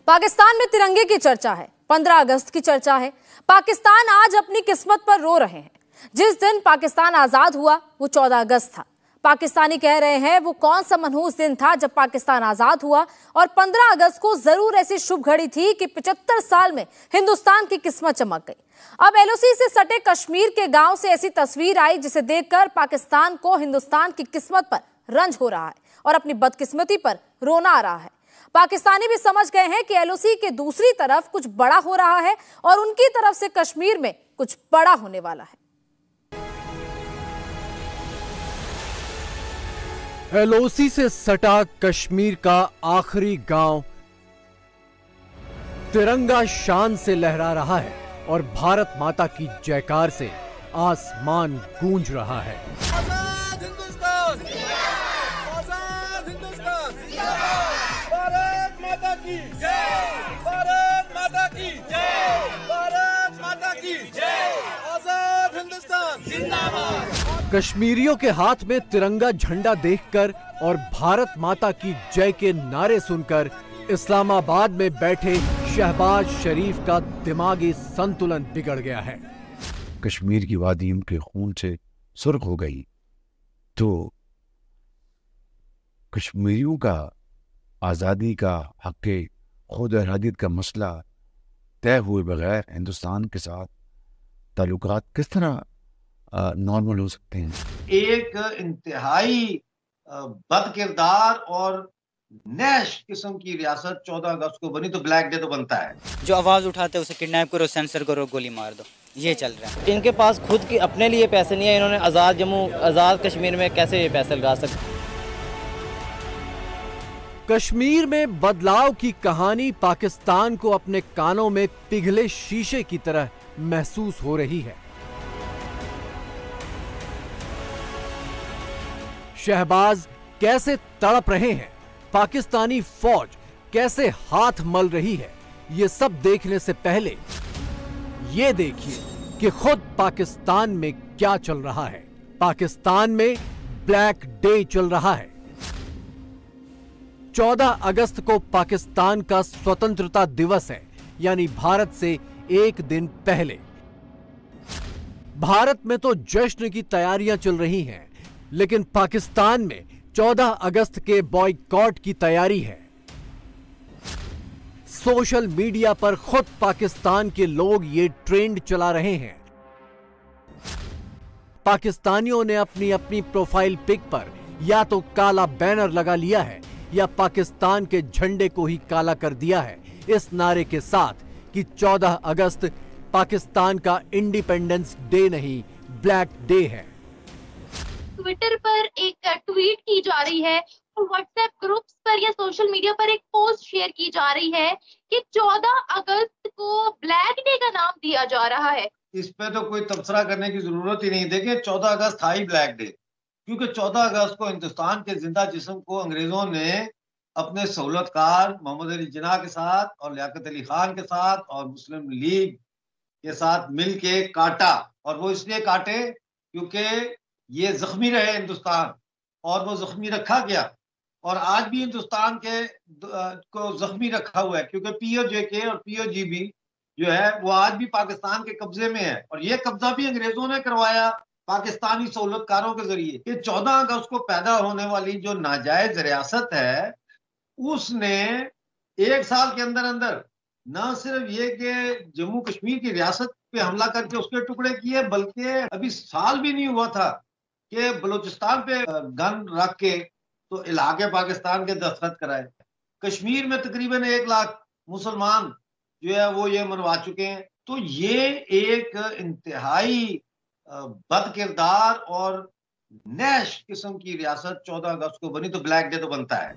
पाकिस्तान में तिरंगे की चर्चा है, 15 अगस्त की चर्चा है। पाकिस्तान आज अपनी किस्मत पर रो रहे हैं। जिस दिन पाकिस्तान आजाद हुआ वो 14 अगस्त था। पाकिस्तानी कह रहे हैं वो कौन सा मनहूस दिन था जब पाकिस्तान आजाद हुआ, और 15 अगस्त को जरूर ऐसी शुभ घड़ी थी कि 75 साल में हिंदुस्तान की किस्मत चमक गई। अब एलओसी से सटे कश्मीर के गांव से ऐसी तस्वीर आई जिसे देखकर पाकिस्तान को हिंदुस्तान की किस्मत पर रंज हो रहा है और अपनी बदकिस्मती पर रोना आ रहा है। पाकिस्तानी भी समझ गए हैं कि एलओसी के दूसरी तरफ कुछ बड़ा हो रहा है और उनकी तरफ से कश्मीर में कुछ बड़ा होने वाला है। एलओसी से सटा कश्मीर का आखिरी गांव तिरंगा शान से लहरा रहा है और भारत माता की जयकार से आसमान गूंज रहा है। आजाद हिंदुस्तान! आजाद हिंदुस्तान! भारत माता की जय! भारत माता की जय! भारत माता की जय! आजाद हिंदुस्तान जिंदाबाद! कश्मीरियों के हाथ में तिरंगा झंडा देखकर और भारत माता की जय के नारे सुनकर इस्लामाबाद में बैठे शहबाज शरीफ का दिमागी संतुलन बिगड़ गया है। कश्मीर की वादी उनके खून से सुर्ख हो गई तो कश्मीरियों का आज़ादी का हक़ खुद इरादत का मसला तय हुए बगैर हिंदुस्तान के साथ ताल्लुकात किस तरह नॉर्मल हो सकते हैं। एक इंतहाई बदकिरदार और नैश किस्म की रियासत 14 अगस्त को बनी तो ब्लैक डे तो बनता है। जो आवाज उठाते उसे किडनैप करो, सेंसर करो, गोली मार दो, ये चल रहा है। इनके पास खुद की अपने लिए पैसे नहीं है, इन्होंने आज़ाद जम्मू आज़ाद कश्मीर में कैसे ये पैसे लगा सकते। कश्मीर में बदलाव की कहानी पाकिस्तान को अपने कानों में पिघले शीशे की तरह महसूस हो रही है। शहबाज कैसे तड़प रहे हैं, पाकिस्तानी फौज कैसे हाथ मल रही है, ये सब देखने से पहले ये देखिए कि खुद पाकिस्तान में क्या चल रहा है। पाकिस्तान में ब्लैक डे चल रहा है। 14 अगस्त को पाकिस्तान का स्वतंत्रता दिवस है, यानी भारत से एक दिन पहले। भारत में तो जश्न की तैयारियां चल रही हैं, लेकिन पाकिस्तान में 14 अगस्त के बॉयकॉट की तैयारी है। सोशल मीडिया पर खुद पाकिस्तान के लोग ये ट्रेंड चला रहे हैं। पाकिस्तानियों ने अपनी अपनी प्रोफाइल पिक पर या तो काला बैनर लगा लिया है या पाकिस्तान के झंडे को ही काला कर दिया है, इस नारे के साथ कि 14 अगस्त पाकिस्तान का इंडिपेंडेंस डे नहीं, ब्लैक डे है। ट्विटर पर एक ट्वीट की जा रही है और व्हाट्सएप ग्रुप्स पर या सोशल मीडिया पर एक पोस्ट शेयर की जा रही है कि 14 अगस्त को ब्लैक डे का नाम दिया जा रहा है। इस पे तो कोई तबसरा करने की जरूरत ही नहीं। देखिए 14 अगस्त था ही ब्लैक डे, क्योंकि 14 अगस्त को हिंदुस्तान के जिंदा जिस्म को अंग्रेजों ने अपने सहूलतकार मोहम्मद अली जिन्ना के साथ और लियाकत अली खान के साथ और मुस्लिम लीग के साथ मिल के काटा। और वो इसलिए काटे क्योंकि ये जख्मी रहे हिंदुस्तान, और वो जख्मी रखा गया। और आज भी हिंदुस्तान के को जख्मी रखा हुआ है, क्योंकि पीओजेके और पीओजीबी जो है वो आज भी पाकिस्तान के कब्जे में है। और ये कब्जा भी अंग्रेजों ने करवाया पाकिस्तानी सहूलतकारों के जरिए। कि 14 अगस्त को पैदा होने वाली जो नाजायज रियासत है, उसने एक साल के अंदर अंदर न सिर्फ ये कि जम्मू कश्मीर की रियासत पे हमला करके उसके टुकड़े किए, बल्कि अभी साल भी नहीं हुआ था कि बलूचिस्तान पे गन रख के तो इलाके पाकिस्तान के दस्तखत कराए। कश्मीर में तकरीबन 1 लाख मुसलमान जो है वो ये मनवा चुके हैं। तो ये एक इंतहाई बदकिरदार और नैश किस्म की रियासत 14 अगस्त को बनी तो ब्लैक डे तो बनता है।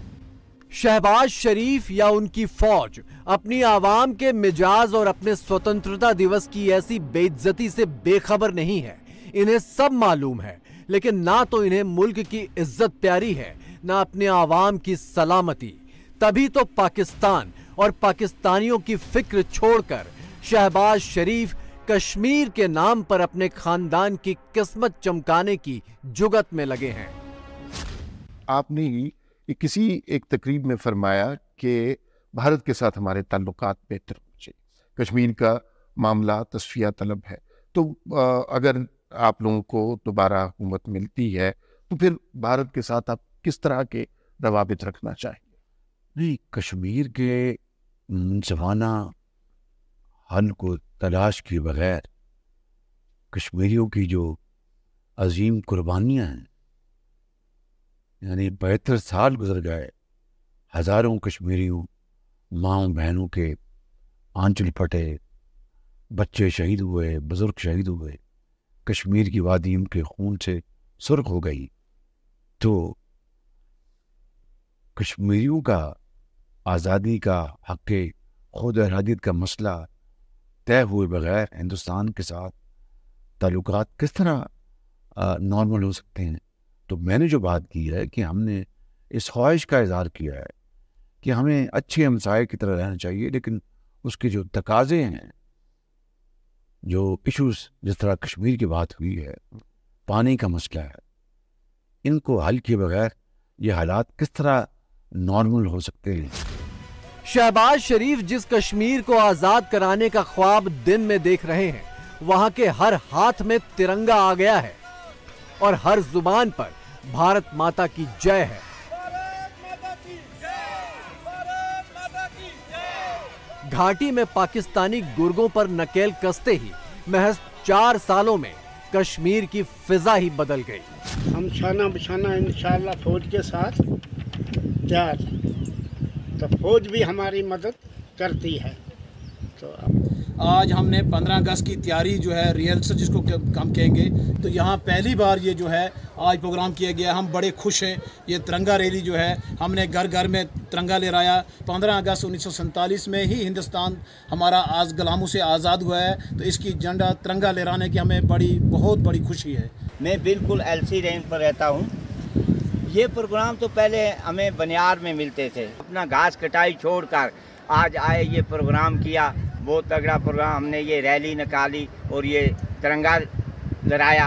शहबाज शरीफ या उनकी फौज अपनी आवाम के मिजाज और अपने स्वतंत्रता दिवस की ऐसी बेइज्जती से बेखबर नहीं है। इन्हें सब मालूम है, लेकिन ना तो इन्हें मुल्क की इज्जत प्यारी है, ना अपने आवाम की सलामती। तभी तो पाकिस्तान और पाकिस्तानियों की फिक्र छोड़कर शहबाज शरीफ कश्मीर के नाम पर अपने खानदान की किस्मत चमकाने की जुगत में लगे हैं। आपने किसी एक तकरीब में फरमाया कि भारत के साथ हमारे ताल्लुकात बेहतर होने चाहिए। कश्मीर का मामला तस्फिया तलब है, तो अगर आप लोगों को दोबारा हुकूमत मिलती है तो फिर भारत के साथ आप किस तरह के रवाबित रखना चाहेंगे? नहीं, कश्मीर के मुंसफाना हल को तलाश किए बगैर कश्मीरियों की जो अजीम कुर्बानियाँ हैं, यानी 72 साल गुजर गए, हज़ारों कश्मीरियों माँओं बहनों के आंचल फटे, बच्चे शहीद हुए, बुजुर्ग शहीद हुए, कश्मीर की वादी उनके खून से सुर्ख हो गई। तो कश्मीरियों का आज़ादी का हक़ खुद इरादत का मसला तय हुए बगैर हिंदुस्तान के साथ ताल्लुकात किस तरह नॉर्मल हो सकते हैं? तो मैंने जो बात की है कि हमने इस ख्वाहिश का इज़हार किया है कि हमें अच्छे हमसाये की तरह रहना चाहिए, लेकिन उसके जो तकाजे हैं, जो इश्यूज जिस तरह कश्मीर की बात हुई है, पानी का मसला है, इनको हल किए बगैर ये हालात किस तरह नॉर्मल हो सकते हैं? शहबाज शरीफ जिस कश्मीर को आजाद कराने का ख्वाब दिन में देख रहे हैं, वहां के हर हाथ में तिरंगा आ गया है और हर जुबान पर भारत माता की जय है। घाटी में पाकिस्तानी गुर्गों पर नकेल कसते ही महज 4 सालों में कश्मीर की फिजा ही बदल गई। हम शाना बशाना इंशाअल्लाह फौज के साथ तैयार, तो फौज भी हमारी मदद करती है। तो आज हमने 15 अगस्त की तैयारी जो है रिहर्सल जिसको हम कहेंगे, तो यहाँ पहली बार ये जो है आज प्रोग्राम किया गया। हम बड़े खुश हैं। ये तिरंगा रैली जो है हमने घर घर में तिरंगा लहराया। 15 अगस्त 1947 में ही हिंदुस्तान हमारा आज गुलामों से आज़ाद हुआ है, तो इसकी झंडा तिरंगा लहराने की हमें बहुत बड़ी खुशी है। मैं बिल्कुल एलसी रेंज पर रहता हूँ। ये प्रोग्राम तो पहले हमें बनियार में मिलते थे, अपना घास कटाई छोड़कर आज आए ये प्रोग्राम किया। बहुत तगड़ा प्रोग्राम, हमने ये रैली निकाली और ये तिरंगा लहराया।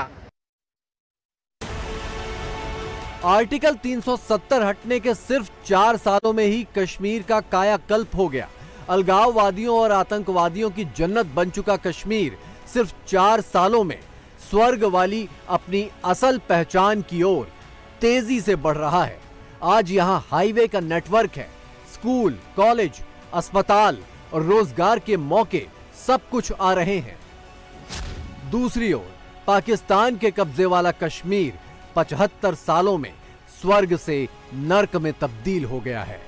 आर्टिकल 370 हटने के सिर्फ 4 सालों में ही कश्मीर का कायाकल्प हो गया। अलगाववादियों और आतंकवादियों की जन्नत बन चुका कश्मीर सिर्फ 4 सालों में स्वर्ग वाली अपनी असल पहचान की ओर तेजी से बढ़ रहा है। आज यहां हाईवे का नेटवर्क है, स्कूल, कॉलेज, अस्पताल और रोजगार के मौके सब कुछ आ रहे हैं। दूसरी ओर पाकिस्तान के कब्जे वाला कश्मीर 75 सालों में स्वर्ग से नर्क में तब्दील हो गया है।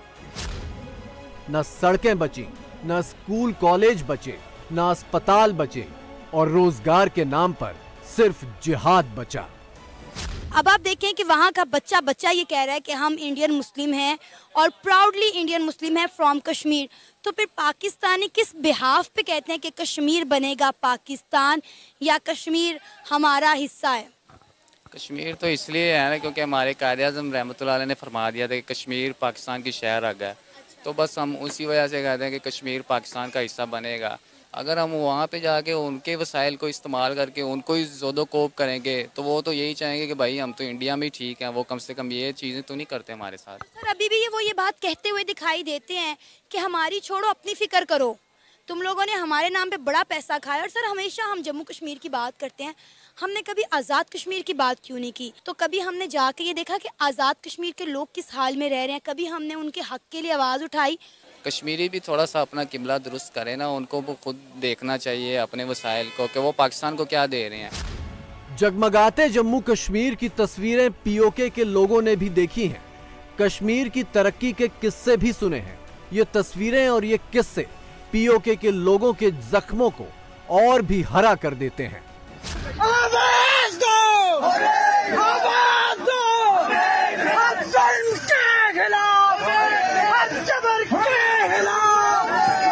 न सड़कें बची, न स्कूल कॉलेज बचे, न अस्पताल बचे और रोजगार के नाम पर सिर्फ जिहाद बचा। अब आप देखें कि वहाँ का बच्चा ये कह रहा है कि हम इंडियन मुस्लिम हैं और प्राउडली इंडियन मुस्लिम है फ्रॉम कश्मीर। तो फिर पाकिस्तानी किस बिहाफ पे कहते हैं कि कश्मीर बनेगा पाकिस्तान या कश्मीर हमारा हिस्सा है? कश्मीर तो इसलिए है ना क्योंकि हमारे कायद-ए-आज़म रहमतुल्लाह अलैह ने फरमा दिया था कि कश्मीर पाकिस्तान की शहर आ गया, तो बस हम उसी वजह से कहते हैं कि कश्मीर पाकिस्तान का हिस्सा बनेगा। अगर हम वहाँ पे जाके उनके वसाइल को इस्तेमाल करके उनको ही ज़ोदो-कोब करेंगे तो वो तो यही चाहेंगे कि भाई हम तो इंडिया में ही ठीक हैं, वो कम से कम ये चीज़ें तो नहीं करते हमारे साथ। सर अभी भी वो ये बात कहते हुए दिखाई देते हैं कि हमारी छोड़ो अपनी फिक्र करो, तुम लोगों ने हमारे नाम पे बड़ा पैसा खाया। और सर हमेशा हम जम्मू कश्मीर की बात करते हैं, हमने कभी आज़ाद कश्मीर की बात क्यों नहीं की? तो कभी हमने जाके ये देखा कि आज़ाद कश्मीर के लोग किस हाल में रह रहे हैं? कभी हमने उनके हक के लिए आवाज़ उठाई? कश्मीरी भी थोड़ा सा अपना किबला दुरुस्त करे ना, उनको वो खुद देखना चाहिए अपने वसाइल को कि वो पाकिस्तान को क्या दे रहे हैं। जगमगाते जम्मू कश्मीर की तस्वीरें पीओके के लोगों ने भी देखी हैं, कश्मीर की तरक्की के किस्से भी सुने हैं। ये तस्वीरें और ये किस्से पीओके के लोगों के जख्मों को और भी हरा कर देते हैं। आवाज दो! आवाज दो! हम जुल्म के खिलाफ, हम जबर के खिलाफ।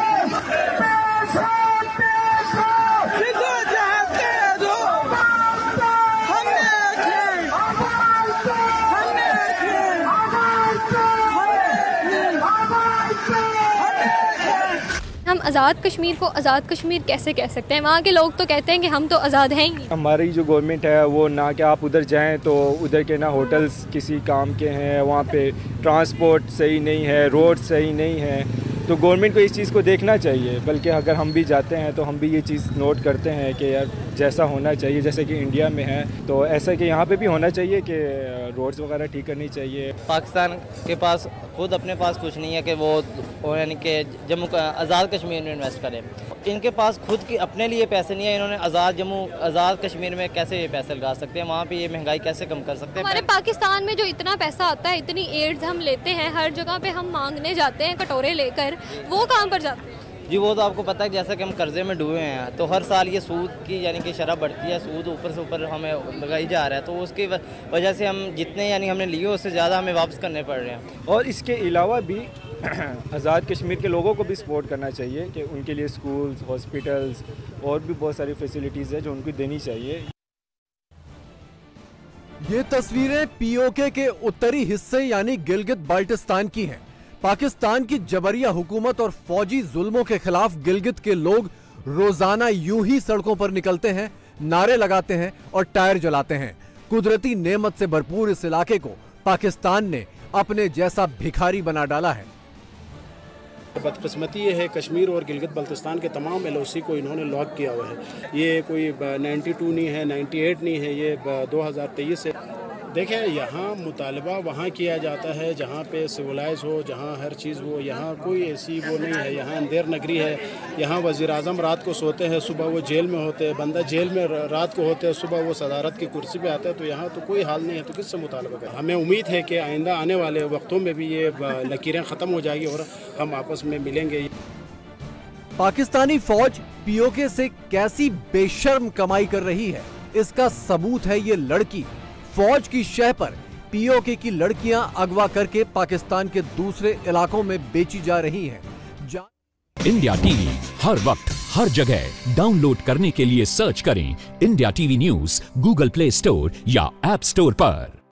पेश हो, जिंदा चाहते दो। हमने की, आवाज दो! हमने की, आवाज दो! हमने हम आज़ाद कश्मीर को आज़ाद कश्मीर कैसे कह सकते हैं? वहाँ के लोग तो कहते हैं कि हम तो आज़ाद हैं ही। हमारी जो गवर्नमेंट है वो ना कि आप उधर जाएं तो उधर के ना होटल्स किसी काम के हैं, वहाँ पे ट्रांसपोर्ट सही नहीं है, रोड सही नहीं है। तो गवर्नमेंट को इस चीज़ को देखना चाहिए। बल्कि अगर हम भी जाते हैं तो हम भी ये चीज़ नोट करते हैं कि यार जैसा होना चाहिए, जैसे कि इंडिया में है तो ऐसा कि यहाँ पे भी होना चाहिए कि रोड्स वगैरह ठीक करनी चाहिए। पाकिस्तान के पास खुद अपने पास कुछ नहीं है कि वो यानी कि जम्मू आज़ाद कश्मीर में इन्वेस्ट करें। इनके पास खुद की अपने लिए पैसे नहीं है। इन्होंने आज़ाद कश्मीर में कैसे ये पैसे लगा सकते हैं? वहाँ पे ये महंगाई कैसे कम कर सकते हैं? हमारे पाकिस्तान में जो इतना पैसा आता है, इतनी एड्स हम लेते हैं, हर जगह पे हम मांगने जाते हैं कटोरे लेकर, वो कहाँ पर जाते हैं? जी वो तो आपको पता है, जैसा कि हम कर्जे में डूबे हैं तो हर साल ये सूद की यानी कि शरह बढ़ती है, सूद ऊपर से ऊपर हमें लगाई जा रहा है, तो उसकी वजह से हम जितने यानी हमने लिए उससे ज़्यादा हमें वापस करने पड़ रहे हैं। और इसके अलावा भी आज़ाद कश्मीर के लोगों को भी सपोर्ट करना चाहिए कि उनके लिए स्कूल्स, हॉस्पिटल्स और भी बहुत सारी फैसिलिटीज़ है जो उनको देनी चाहिए। ये तस्वीरें पीओके के उत्तरी हिस्से यानी गिलगित बाल्टिस्तान की हैं। पाकिस्तान की जबरिया हुकूमत और फौजी जुल्मों के खिलाफ गिलगित के लोग रोजाना यूं ही सड़कों पर निकलते हैं, नारे लगाते हैं और टायर जलाते हैं। कुदरती नेमत से भरपूर इस इलाके को पाकिस्तान ने अपने जैसा भिखारी बना डाला है। बदकिस्मती ये है, कश्मीर और गिलगित बल्तिस्तान के तमाम LOC को इन्होंने लॉक किया हुआ है। ये कोई 92 नहीं है, 98 नहीं है, ये 2023 से। देखें, यहाँ मुतालबा वहाँ किया जाता है जहाँ पे सिविलाइज हो, जहाँ हर चीज़ हो। यहाँ कोई ऐसी वो नहीं है। यहाँ अंधेर नगरी है। यहाँ वज़ीर-आज़म रात को सोते हैं, सुबह वो जेल में होते हैं। बंदा जेल में रात को होते हैं, सुबह वो सदारत की कुर्सी पे आता है। तो यहाँ तो कोई हाल नहीं है, तो किससे मुतालबा करें? हमें उम्मीद है कि आइंदा आने वाले वक्तों में भी ये लकीरें ख़त्म हो जाएगी और हम आपस में मिलेंगे। पाकिस्तानी फौज पीओके से कैसी बेशर्म कमाई कर रही है, इसका सबूत है ये लड़की। फौज की शह पर पीओके की लड़कियां अगवा करके पाकिस्तान के दूसरे इलाकों में बेची जा रही हैं। इंडिया टीवी हर वक्त हर जगह डाउनलोड करने के लिए सर्च करें India TV news Google Play Store या ऐप स्टोर पर।